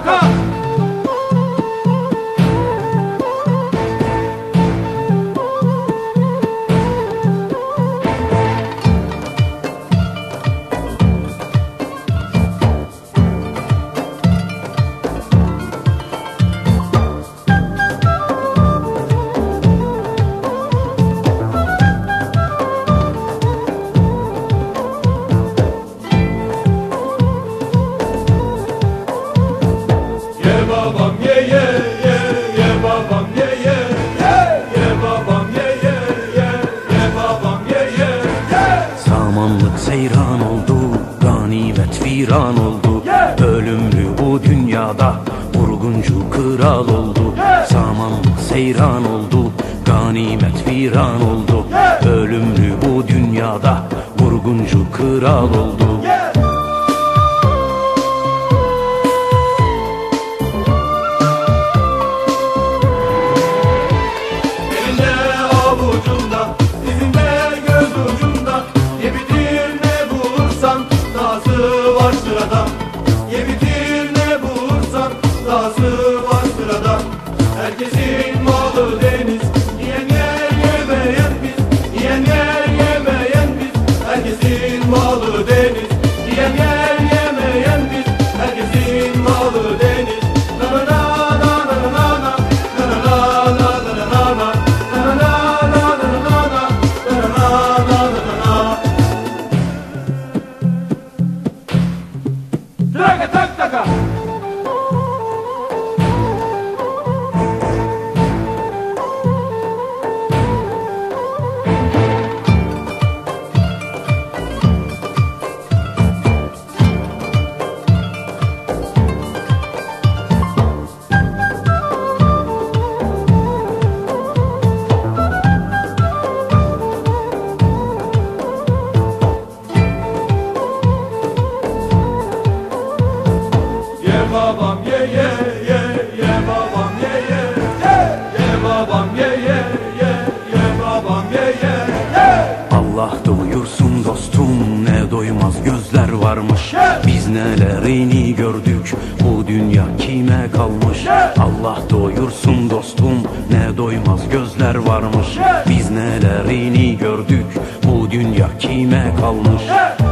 taka. Samanlık seyran oldu, ganimet viran oldu. Ölümlü bu dünyada vurguncu kral oldu. Samanlık seyran oldu, ganimet viran oldu. Ölümlü bu dünyada vurguncu kral oldu. Herkesin malı deniz, yiyen yer yemeyen biz, yiyen yer yemeyen biz. Herkesin malı deniz, yiyen yer yemeyen biz. Herkesin malı deniz. Na na na na na na na, na na na na na na, na na na na na na. Taka tak taka. Babam ye ye ye ye babam ye ye ye babam ye ye ye ye babam ye ye ye. Allah doyursun dostum, ne doymaz gözler varmış. Biz nelerini gördük, bu dünya kime kalmış? Allah doyursun dostum, ne doymaz gözler varmış. Biz nelerini gördük, bu dünya kime kalmış?